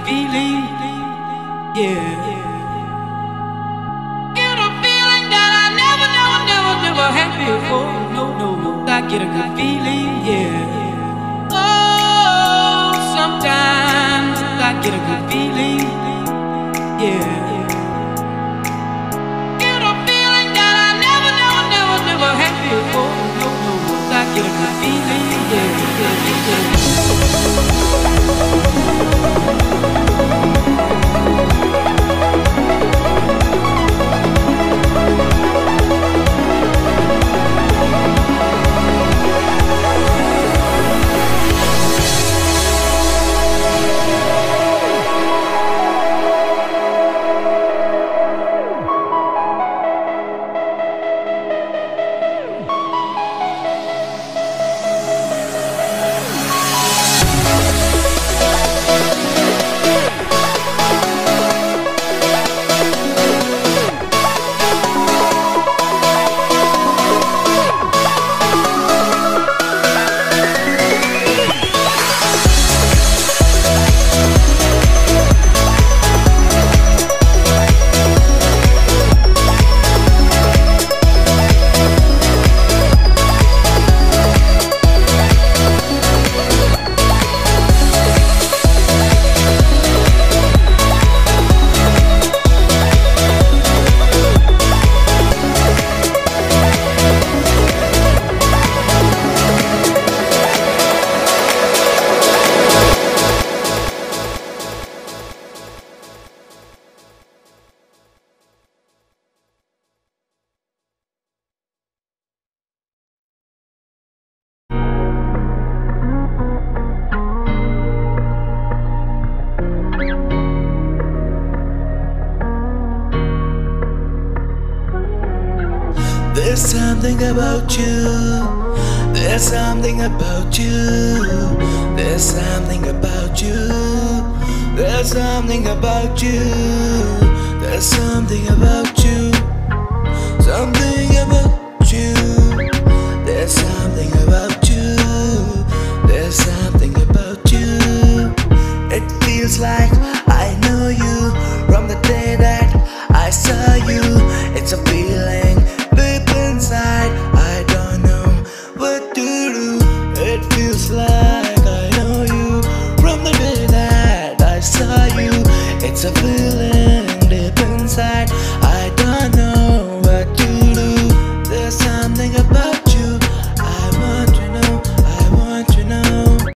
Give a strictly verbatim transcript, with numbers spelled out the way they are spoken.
feeling, yeah. Get a feeling that I never, never, never, never had before. No, no, no. I get a good feeling, yeah. Oh, sometimes I get a good feeling, yeah. Get a feeling that I never, never, never, never had before. No, no, no. I get a good feeling, yeah, yeah, yeah. There's something about you. There's something about you. There's something about you. There's something about you. There's something about you. Something about you. There's something about you. There's something about you. It feels like I know you from the day that I saw you. It's a feeling deep inside, I don't know what to do. It feels like I know you from the day that I saw you. It's a feeling